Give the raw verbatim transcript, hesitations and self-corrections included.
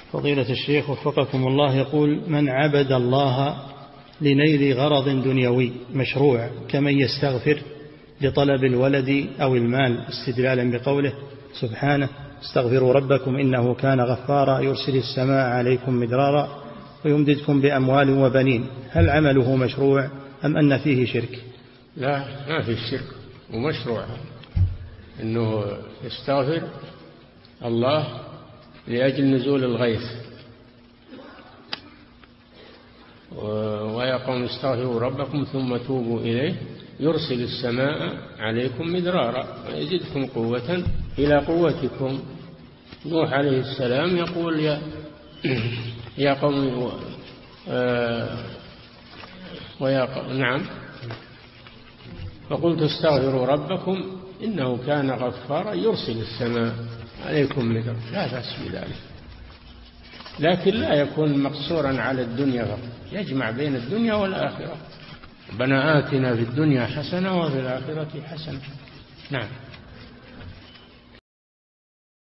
فضيلة الشيخ وفقكم الله، يقول: من عبد الله لنيل غرض دنيوي مشروع كمن يستغفر لطلب الولد أو المال، استدلالا بقوله سبحانه: استغفروا ربكم إنه كان غفارا يرسل السماء عليكم مدرارا ويمددكم بأموال وبنين، هل عمله مشروع أم أن فيه شرك؟ لا، ما فيه شرك، ومشروع أنه يستغفر الله لأجل نزول الغيث، ويا قوم استغفروا ربكم ثم توبوا إليه يرسل السماء عليكم مدرارا ويزدكم قوة إلى قوتكم. نوح عليه السلام يقول: يا, يا قوم آه ويا قوم نعم فقلت استغفروا ربكم إنه كان غفارا يرسل السماء عليكم مدرارا. لا بأس بذلك، لكن لا يكون مقصورا على الدنيا فقط، يجمع بين الدنيا والآخرة. ربنا آتنا في الدنيا حسنة وفي الآخرة حسنة. نعم.